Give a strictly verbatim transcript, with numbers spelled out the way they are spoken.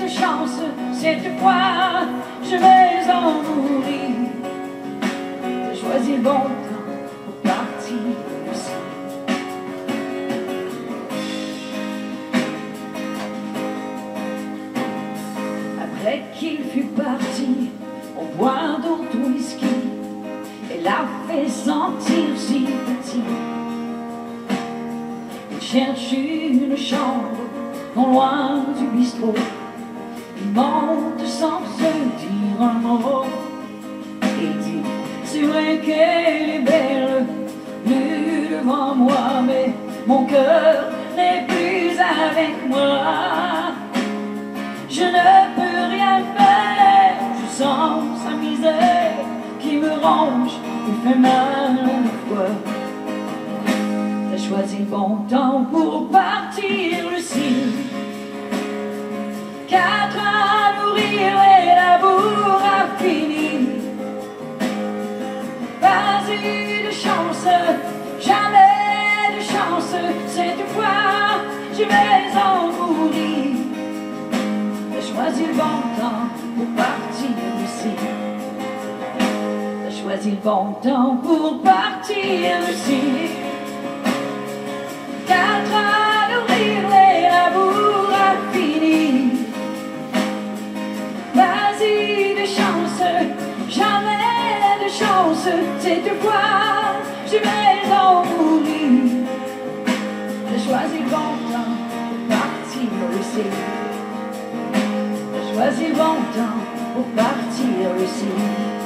cette chance, cette fois, je vais en mourir. J'ai choisi le bon temps pour partir aussi. Après qu'il fut parti, on boit d'autres whisky. Elle a fait sentir si petit. Il cherche une chambre non loin du bistrot. Il monte sans se dire un mot et dit: c'est vrai qu'elle est belle, nue devant moi, mais mon cœur n'est plus avec moi. Je ne peux rien faire, je sens sa misère qui me ronge et fait mal à la fois. T'as choisi le bon temps pour partir, Lucille. Quatre ans à nourrir et la bourre a fini. Pas eu de chance, jamais de chance. Cette fois, je vais en mourir. T'as choisi le bon temps pour partir ici. T'as choisi le bon temps pour partir ici. Quatre ans à nourrir et la bourre a fini. Vas-y de chance, jamais de chance. Cette fois, je vais en mourir. J'ai choisi le bon temps pour partir ici. J'ai choisi le bon temps pour partir ici.